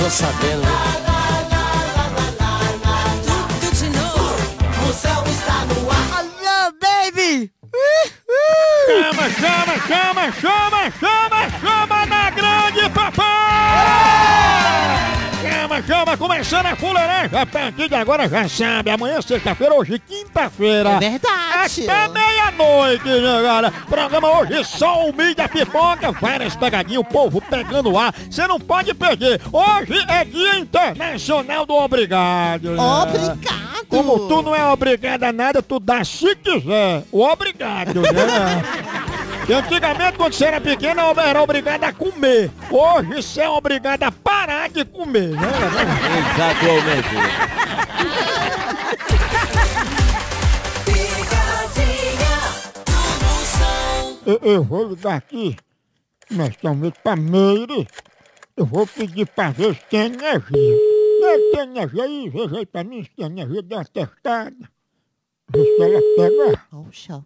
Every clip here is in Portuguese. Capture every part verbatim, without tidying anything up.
tô sabendo. Tudo de novo. O céu está no ar. Alô, baby! Chama, chama, chama, chama, chama, chama na grande papai! Chama, chama, começando a fuleiragem. A partir de agora já sabe, amanhã é sexta-feira, hoje quinta-feira. É verdade. Até meia-noite, né, galera? Programa hoje só o mídia pipoca, várias pegadinhas, o povo pegando ar. Você não pode perder. Hoje é Dia Internacional do Obrigado. Né? Obrigado. Como tu não é obrigado a nada, tu dá se quiser. O obrigado, né? E antigamente, quando você era pequeno, era obrigado a comer. Hoje você é obrigado a parar de comer, né? Exatamente. Eu, eu vou ligar aqui, nós estamos pra Meire. Eu vou pedir pra ver se tem energia. Se tem energia aí, veja aí pra mim se tem energia, dê uma testada. Vê se ela pega. Oh, choque.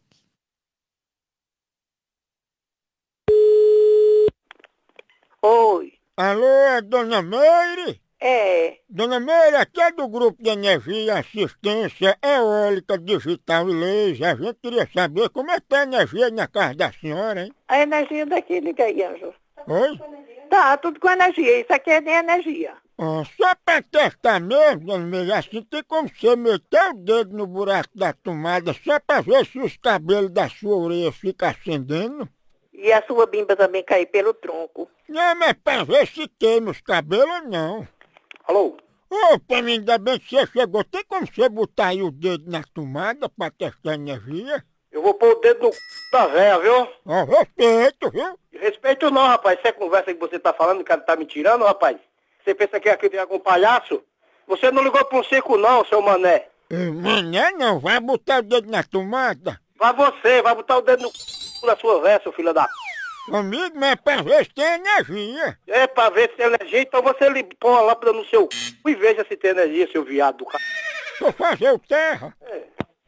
Oi, Alô, é Dona Meire? é, Dona Meire, aqui é do Grupo de Energia e Assistência Eólica Digital e Laser. A gente queria saber como é que tá a energia aí na casa da senhora, hein? a energia daqui, liga aí, Anjo. Oi? Tá, tudo com energia, isso aqui é nem energia. Ah, só pra testar mesmo, Dona Meire, assim tem como você meter o dedo no buraco da tomada só pra ver se os cabelos da sua orelha ficam acendendo? E a sua bimba também cair pelo tronco. Não, mas pra ver se queima os cabelos ou não. Alô? Ô, pra mim, ainda bem que você chegou. Tem como você botar aí o dedo na tomada pra testar a energia? Eu vou pôr o dedo no c... da véia, viu? Ó, respeito, viu? Respeito não, rapaz. Essa conversa que você tá falando, o cara tá me tirando, rapaz. Você pensa que aqui tem algum palhaço? Você não ligou pra um circo não, seu mané. Eh, Mané não, vai botar o dedo na tomada. Vai você, vai botar o dedo no c... da sua véia, seu filho da... Amigo, mas é pra ver se tem energia. É pra ver se tem energia, então você lhe põe uma lâmpada no seu c... e veja se tem energia, seu viado do c... Vou fazer o terra. É.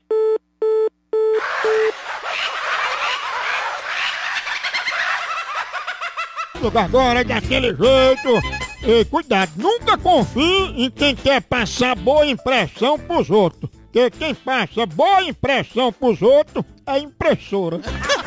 Agora é daquele jeito. E cuidado, nunca confie em quem quer passar boa impressão pros outros. Porque quem passa boa impressão pros outros é impressora.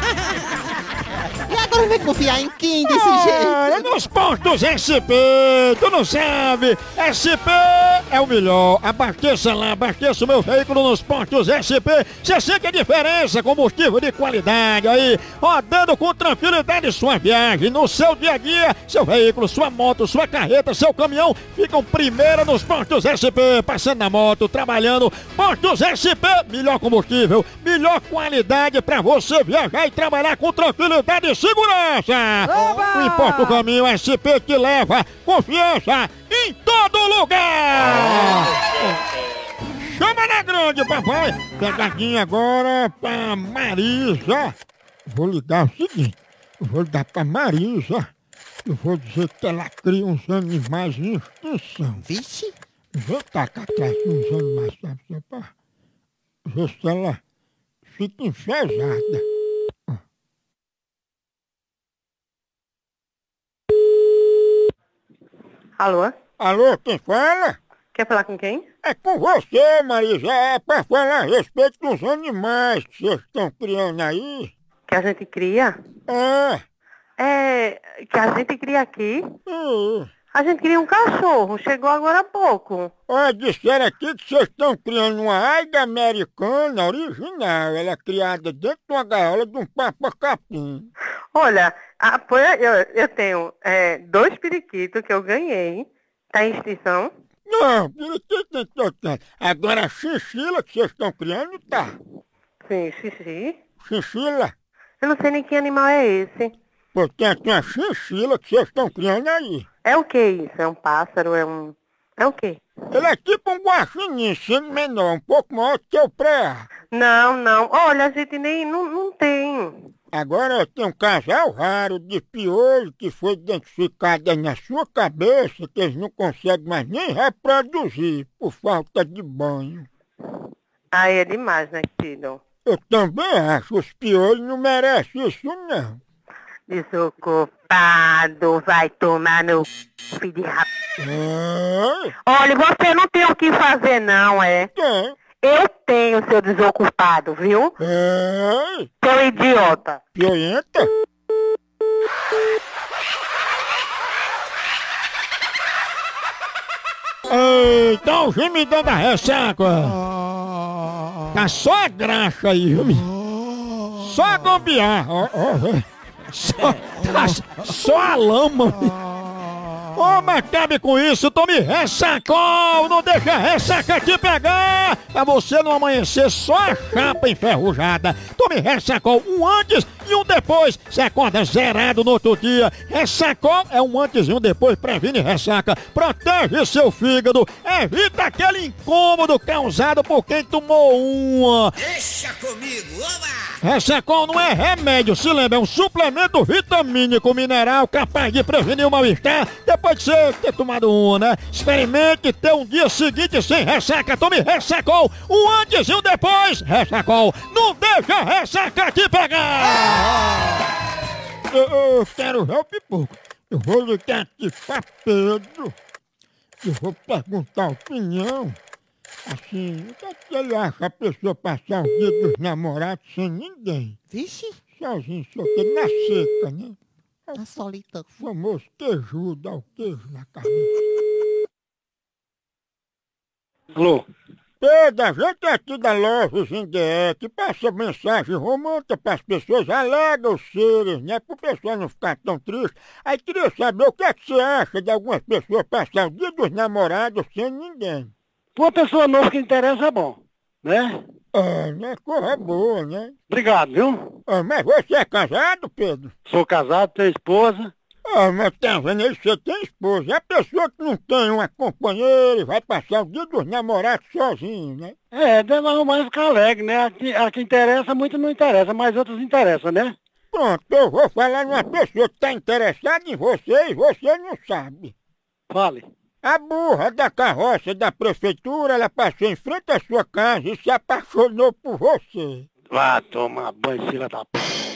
E agora vai confiar em quem desse Ah, jeito? nos pontos S P, tu não sabe? S P é o melhor. Abasteça lá, abasteça o meu veículo nos pontos S P. Você sente a diferença, combustível de qualidade aí, rodando com tranquilidade sua viagem. No seu dia a dia, seu veículo, sua moto, sua carreta, seu caminhão ficam primeiro nos pontos S P. Passando na moto, trabalhando. Pontos S P, melhor combustível, melhor qualidade pra você viajar e trabalhar com tranquilidade e segurança. Não importa o caminho, S P te leva confiança em todo lugar. Chama na grande, papai. Pegadinha agora pra Marisa. Vou ligar o seguinte, eu vou ligar pra Marisa. Eu vou dizer que ela cria uns animais em extinção. Vixe. Eu vou tacar atrás de uns animais, sabe? Só pra ver se ela fica enfesada. Alô? Alô, quem fala? Quer falar com quem? É com você, Marisa. É pra falar a respeito dos animais que vocês estão criando aí. Que a gente cria? É. É, que a gente cria aqui? é. A gente cria um cachorro, chegou agora há pouco. Olha, disseram aqui que vocês estão criando uma águia americana original. Ela é criada dentro de uma gaiola de um papa-capim. Olha, a, foi- eu, eu tenho é, dois periquitos que eu ganhei. Tá em extinção? Não, periquito tem todo canto. Agora a chinchila que vocês estão criando tá. Sim, xixi. Chinchila. Eu não sei nem que animal é esse. Portanto, uma chinchila que vocês estão criando aí. É o que isso? É um pássaro? É um... É o quê? Ele é tipo um guaxinim, sendo menor, um pouco maior que o pré. Não, não. Olha, a gente nem... Não, não tem. Agora tem um casal raro de piolho que foi identificado aí na sua cabeça que eles não conseguem mais nem reproduzir por falta de banho. Aí é demais, né, querido? Eu também acho, os piolhos não merecem isso não. Desocupado, vai tomar no c... filho de rap... É. Olha, você não tem o que fazer não, é? Tem. Eu tenho, seu desocupado, viu? É. Seu idiota. Piorenta? Eita, o Jimmy dando a ressaca. Tá só a graxa aí, Jimmy. Só a gambiarra. Só, tá, só a lama. Ô, oh, mas acabe com isso, tome ressacol, não deixa a ressaca te pegar, pra você não amanhecer só a chapa enferrujada. Tome ressacol, um antes e um depois, você acorda zerado no outro dia. Ressacol é um antes e um depois, previne ressaca, protege seu fígado, evita aquele incômodo causado por quem tomou uma. Deixa comigo, oba! Ressacol não é remédio, se lembra, é um suplemento vitamínico mineral capaz de prevenir o mal-estar depois de você ter tomado uma, né? Experimente ter um dia seguinte sem ressaca, tome Ressacol, um antes e um depois. Ressacol, não deixa a ressaca te pegar! Eu, eu quero ver o pipoco. Eu vou ligar aqui pra Pedro. Eu vou perguntar a opinião. Assim, o que é que ele acha a pessoa passar o dia dos namorados sem ninguém? Vixe, Sozinho, solteiro, na seca, né? tá solitão. O famoso queijudo, dá o queijo na carne. Alô? Pedro, a gente aqui da Lojas em D E que passa mensagem romântica para as pessoas, alega os seres, né? Para o pessoal não ficar tão triste. Aí queria saber o que é que você acha de algumas pessoas passar o dia dos namorados sem ninguém. Pra uma pessoa nova que interessa é bom, né? É, né? Coisa boa, né? Obrigado, viu? Ah, mas você é casado, Pedro? Sou casado, tenho esposa. Ah, mas tá vendo aí, você tem esposa. É a pessoa que não tem uma companheira e vai passar o dia dos namorados sozinho, né? É, deve arrumar e ficar alegre, né? A que, a que interessa, muito não interessa, mas outros interessam, né? Pronto, eu vou falar numa pessoa que tá interessada em você e você não sabe. Fale. A burra da carroça da prefeitura, ela passou em frente à sua casa e se apaixonou por você. Vá tomar banho, filha da p...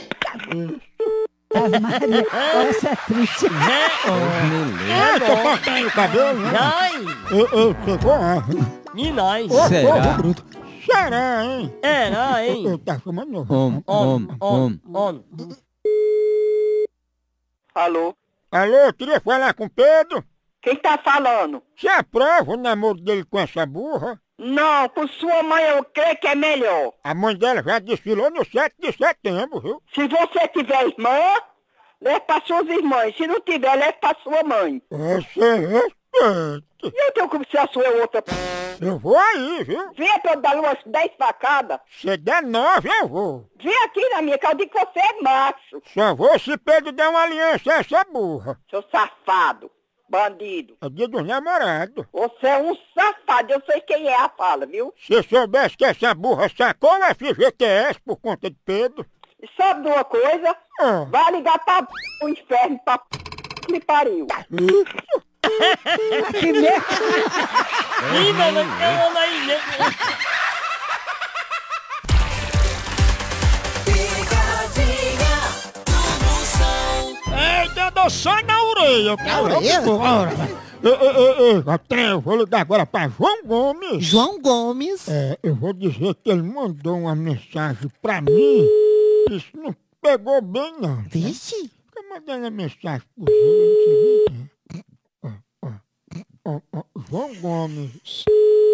Ave Maria, essa é triste. É, tô cortando o cabelo, né? Ai, Eu, eu chegou a... e nós? Será? Será, hein? Era, Eu, hein? eu tá chamando novo. On, on, on, on. Alô? Alô, eu queria falar com o Pedro. Quem tá falando? Você aprova o namoro dele com essa burra? Não, com sua mãe eu creio que é melhor. A mãe dela já desfilou no sete de setembro, viu? Se você tiver irmã, leve para suas irmãs. Se não tiver, leve para sua mãe. Você respeita. E eu tenho como se a sua é outra p... Eu vou aí, viu? Vem pra eu dar umas dez facadas. Se der nove, eu vou. Vem aqui na minha casa, eu digo que você é macho. Só vou se Pedro der uma aliança a essa burra. Seu safado, bandido. É dia dos namorados. Você é um safado, eu sei quem é a fala, viu? Se soubesse que essa burra sacou o F G T S por conta de Pedro. E sabe de uma coisa? Ah. Vai ligar pra o inferno, pra p... que me pariu. Que merda. Ainda não tem onda aí, né? Picadinha do Moção. Eita, dou só na orelha. Na orelha? Ei, ei, ei, ei, eu vou ligar agora pra João Gomes. João Gomes. É, eu vou dizer que ele mandou uma mensagem pra mim. Isso não pegou bem, não. Vixe. Fica mandando a mensagem por ele, não sei nem quem é. Ó, ó, ó, ó, João Gomes.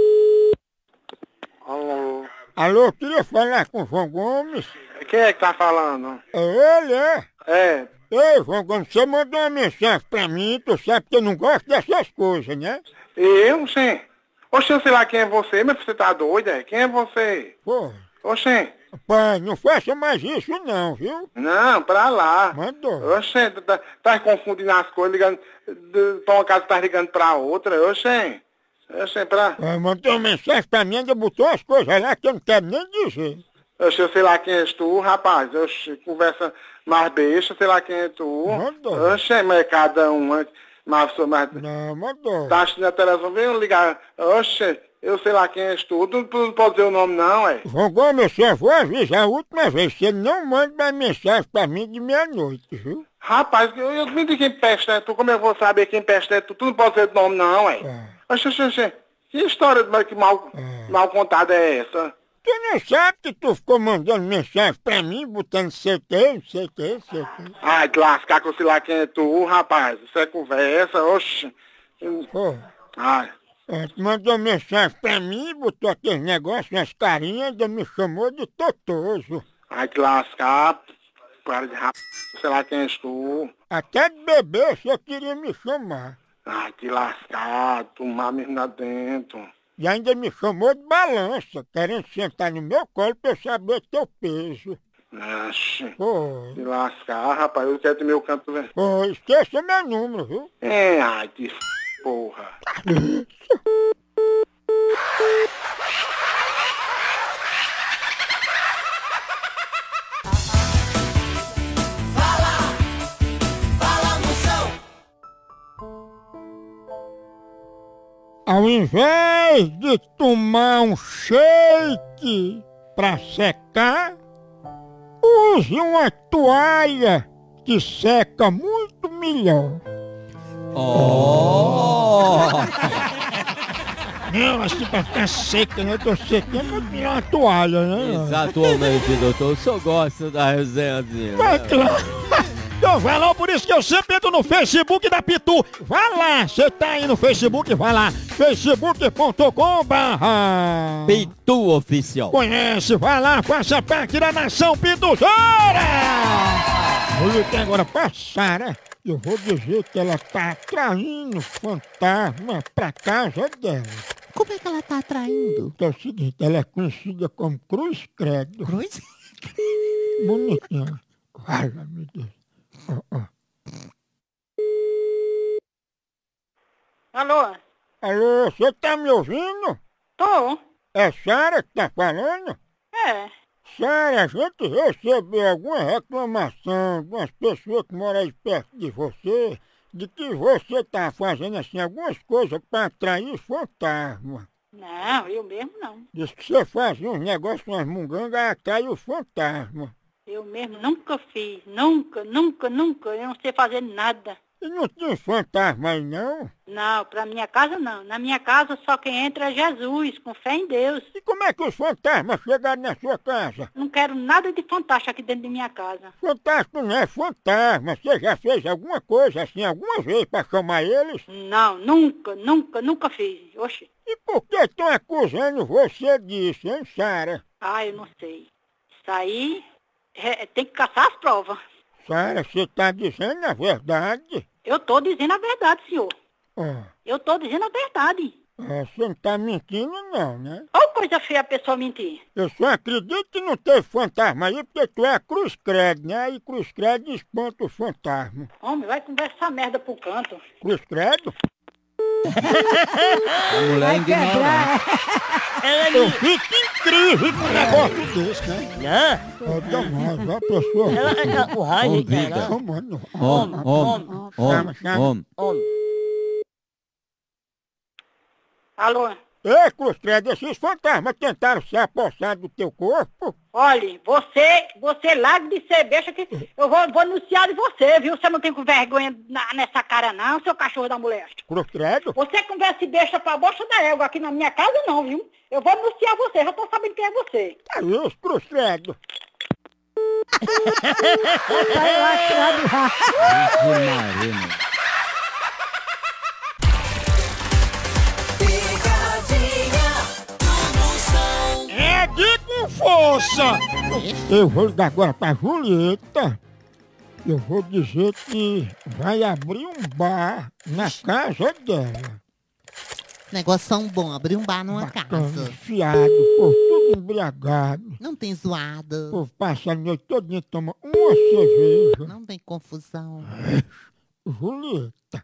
Alô? Alô, eu queria falar com o João Gomes. Quem é que tá falando? É ele, é? É. Ei, João Gomes, você mandou uma mensagem pra mim, tu sabe que eu não gosto dessas coisas, né? Eu, sim. Oxe, eu sei lá quem é você, mas você tá doido, é? Quem é você? Pô, Oxe, pai, não faça mais isso não, viu? não, pra lá. Mandou. Oxe, tá, tá confundindo as coisas, ligando de- pra uma casa tá ligando pra outra, oxe. Oxe, pra... É, mandou uma mensagem pra mim, ainda botou as coisas lá que eu não quero nem dizer. Oxe, eu sei lá quem és tu, rapaz. Oxe, conversa mais besta, sei lá quem é tu. Mandou. Oxe, mas cada um, mas sou mais... Não, mandou. Tá assistindo a televisão, vem ligar. Oxe, Eu sei lá quem és tu, tu não pode dizer o nome não, é? João Gomes, eu só vou avisar a última vez, você não manda mais mensagem pra mim de meia-noite, viu? Rapaz, eu, eu me diga quem peste é tu, como eu vou saber quem peste é tu? Tu não pode dizer o nome não, é? É. Oxe, oxe, oxe, que história de que mal, É. mal contada é essa? Tu não sabe que tu ficou mandando mensagem pra mim, botando sei o que, não sei o que, não sei o que. Ai, te lascar que eu sei lá quem é tu, rapaz. Isso é conversa, oxe. Pô, Ai, é, tu mandou mensagem pra mim, botou aqueles negócios nas carinhas, ainda me chamou de totoso. ai, te lascar, para de rapaz, sei lá quem és tu. Até de bebê você queria me chamar. Ai, te lascar, tomar mesmo lá dentro. E ainda me chamou de balança, querendo sentar no meu colo pra eu saber teu peso. Oxe, Pô, te lascar, rapaz, eu quero ter meu canto, velho. pô, esqueça meu número, viu? É, ai, te f... porra. Fala Moção. Ao invés de tomar um shake pra secar, use uma toalha que seca muito melhor. Não, assim pra ficar seca, né? Eu tô sequinho, é muito melhor uma toalha, né? Exatamente, doutor. O senhor gosta da resenhazinha. Vai, né? claro. Então vai lá, por isso que eu sempre entro no Facebook da Pitu. Vai lá, você tá aí no Facebook, vai lá. facebook ponto com barra Pitu Oficial. Conhece, vai lá, faça parte da nação Pituzeira! Vou ligar agora pra Sara. Eu vou dizer que ela tá atraindo fantasma pra casa dela. Como é que ela tá atraindo? Que é o seguinte, ela é conhecida como Cruz Credo. Cruz? Bonitinha. Vai, meu Deus. Ó, ó. Alô? Alô, você tá me ouvindo? Tô? É Sara que tá falando? É. Sara, a gente recebeu alguma reclamação de umas pessoas que moram aí perto de você, de que você tá fazendo assim algumas coisas pra atrair fantasma. Não, eu mesmo não. Diz que você faz uns negócios, umas mungangas, atrai o fantasma. Eu mesmo nunca fiz. Nunca, nunca, nunca. Eu não sei fazer nada. E não tinha fantasma aí não? Não, pra minha casa não. Na minha casa só quem entra é Jesus, com fé em Deus. E como é que os fantasmas chegaram na sua casa? Não quero nada de fantástico aqui dentro de minha casa. Fantasma não é fantasma. Você já fez alguma coisa assim alguma vez pra chamar eles? Não, nunca, nunca, nunca fiz. Oxe. E por que estão acusando você disso, hein, Sara? Ah, eu não sei. Isso aí é, tem que caçar as provas. Sara, você tá dizendo a verdade? Eu tô dizendo a verdade, senhor. Ó, Eu tô dizendo a verdade. ó, você não tá mentindo não, né? Olha coisa feia a pessoa mentir. Eu só acredito que não teve fantasma aí porque tu é a Cruz Credo, né? E Cruz Credo espanta o fantasma. Homem, vai conversar merda pro canto. Cruz Credo? A mulher ignorante. Ela é Eu minha. fico incrível com um negócio desse, né? Não, É demais, a pessoa... ela é o raio, Convida. cara. Ô, mano, Homem, homem, homem, homem. Homem. Alô? Ei, Cruz Credo, esses fantasmas tentaram se apossar do teu corpo? Olhe, você, você larga de ser besta que eu vou, vou anunciar de você, viu? Você não tem com vergonha na- nessa cara não, seu cachorro da moléstia. Cruz Credo? Você conversa de besta pra bosta da égua aqui na minha casa não, viu? Eu vou anunciar você, já tô sabendo quem é você. É isso, Cruz Credo. Ave Maria, mano. Picadinha do Moção. É de com força! Eu vou ligar agora pra Julieta. Eu vou dizer que vai abrir um bar na casa dela. Negócio bom, abrir um bar numa Bacana, casa. fiado, povo tudo embriagado. Não tem O zoada. povo passa a noite todinha e toma uma cerveja. Não tem confusão. Julieta.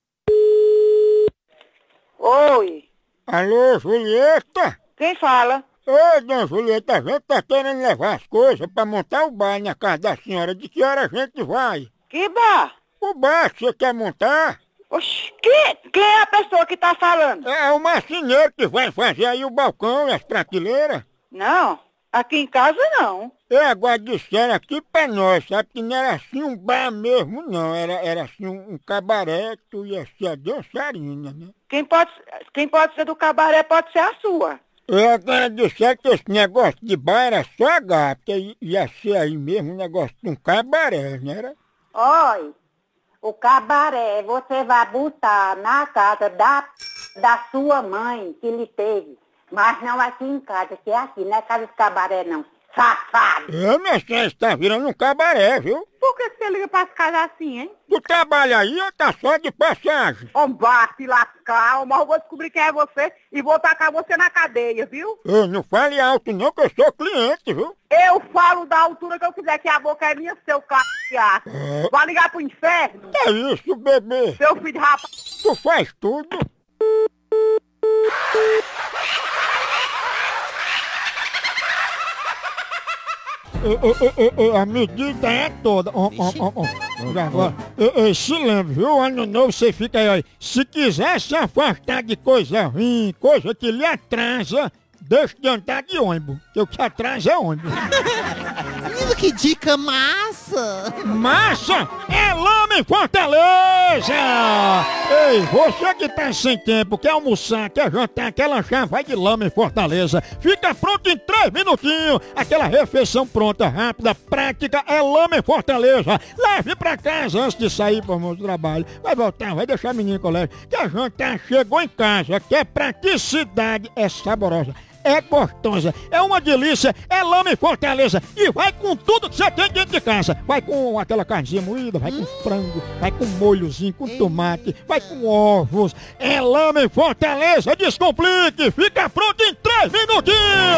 Oi, Alô, Julieta? quem fala? Oi, dona Julieta, a gente tá querendo levar as coisas pra montar o bar na casa da senhora. De que hora a gente vai? Que bar? O bar que você quer montar? Oxi, quem, quem é a pessoa que tá falando? É o marceneiro que vai fazer aí o balcão e as prateleiras. Não, aqui em casa não. É, agora disseram aqui pra nós, sabe, que não era assim um bar mesmo, não. Era, era assim um, um cabaré, tu ia ser a dançarina, né? Quem pode, quem pode ser do cabaré pode ser a sua. Eu agora disseram que esse negócio de bar era só H, porque ia ser aí mesmo um negócio de um cabaré, não era? Olha, o cabaré você vai botar na casa da, da sua mãe que lhe teve. Mas não aqui em casa, que é aqui, não é casa de cabaré não. Safado! É, minha senhora, está virando um cabaré, viu? Por que você liga pra as casas assim, hein? Tu trabalha aí ou tá só de passagem? Ó, vá se lascar, mas eu vou descobrir quem é você e vou tacar você na cadeia, viu? Eu não fale alto não, que eu sou cliente, viu? Eu falo da altura que eu quiser, que a boca é minha, seu c****. É. Vai ligar pro inferno? Que isso, bebê? Seu filho de rapaz. Tu faz tudo? E, e, e, a medida é toda. Oh, oh, oh, oh. Agora, e, e, se lembre, viu? Ano novo você fica aí, aí. Se quiser se afastar de coisa ruim, coisa que lhe atrasa, deixa de andar de ônibus. Porque o que atrasa é ônibus. Menino, que dica massa! Massa é lama em Fortaleza! Ei, você que tá sem tempo, quer almoçar, quer jantar, quer lanchar, vai de lama em Fortaleza. Fica pronto em três minutinhos. Aquela refeição pronta, rápida, prática, é lama em Fortaleza. Leve pra casa antes de sair para o trabalho. Vai voltar, vai deixar a menina em colégio. Quer jantar, chegou em casa, quer praticidade, é saborosa. É gostosa, é uma delícia, é lama em Fortaleza e vai com tudo que você tem dentro de casa. Vai com aquela carninha moída, vai com frango, vai com molhozinho, com tomate, vai com ovos. É lama em Fortaleza, descomplique, fica pronto em três minutinhos.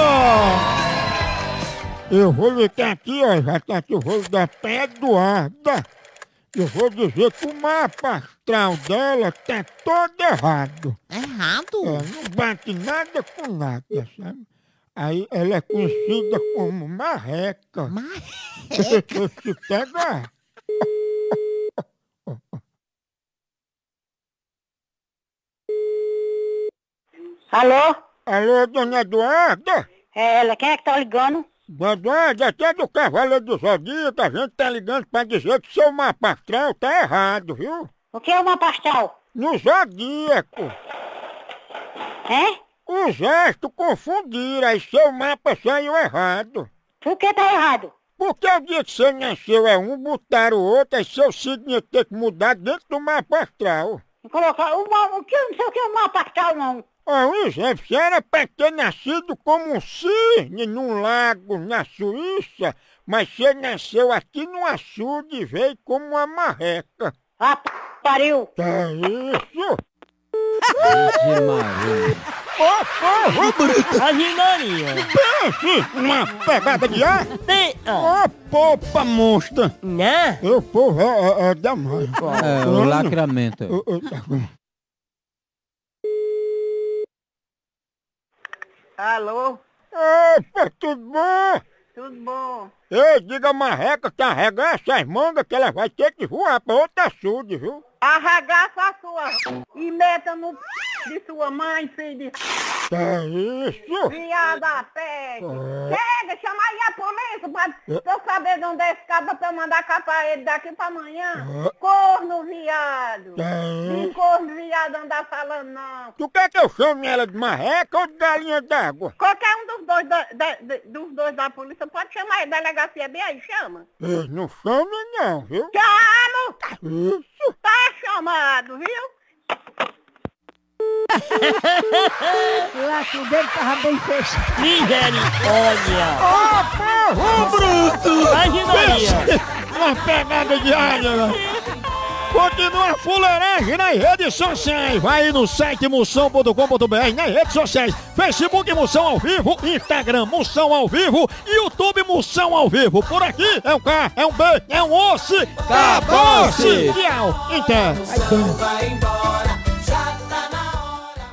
Eu vou ligar aqui, ó, já tá aqui o rolo da Pé Eduarda. Eu vou dizer que o mapa astral dela tá todo errado. Errado? É, não bate nada com nada, sabe? Aí ela é conhecida como marreca. Marreca? Eu te pegar. Alô? Alô, dona Eduarda? É ela, quem é que tá ligando? Dona Eduarda, até do Cavaleiro do Zodíaco, a gente tá ligando pra dizer que seu mapa astral tá errado, viu? O que é uma pastel? No Zodíaco. Hein? Os astros confundiram, aí seu mapa saiu errado. Por que tá errado? Porque o dia que você nasceu é um, botaram o outro, aí seu signo ia ter que mudar dentro do mapa astral. Colocar uma, o que eu não sei o que é uma pastel não. Ó, um exemplo, você era pra ter nascido como um cisne num lago na Suíça, mas você nasceu aqui num açude e veio como uma marreca. Ah, p... pariu. Que isso? Ave Maria. Ô, porra, bruto! Ave Maria. Pense numa pegada de ar! Tem... ah, Ô, popa monstra! né? Eu, porra, é, é, é da mãe. É, o lacramento. Eu, eu, tá com- Alô? Opa, tudo bom? Tudo bom? Ei, diga a marreca que arregar essas mangas que ela vai ter que voar pra outra açude, viu? Arregaça a sua e meta no p... de sua mãe, filho de Que isso? viada peste. É. Chega, chama aí a polícia pra pra eu saber de onde é esse cara pra eu mandar capar ele daqui pra amanhã. É. Corno, viado. Que Não isso? corno, viado, andar falando não. Tu quer que eu chame ela de marreca ou de galinha d'água? Qualquer um dos dois da, da- da- dos dois da polícia pode chamar ele, delegacia bem aí, chama. Ei, não chame não, viu? Chamo! Isso? Tá chamado, viu? O laço dele tava bem fechado. Misericórdia. Ô, porra, bruto! Ave Maria. Uma pegada de área, né? Continua a fuleiragem nas redes sociais. Vai aí no site moção ponto com ponto br, nas redes sociais. Facebook Moção ao Vivo, Instagram Moção ao Vivo, YouTube Moção ao Vivo. Por aqui é um K, é um B, é um osso. Acabou-se! Tchau, então. Vai embora.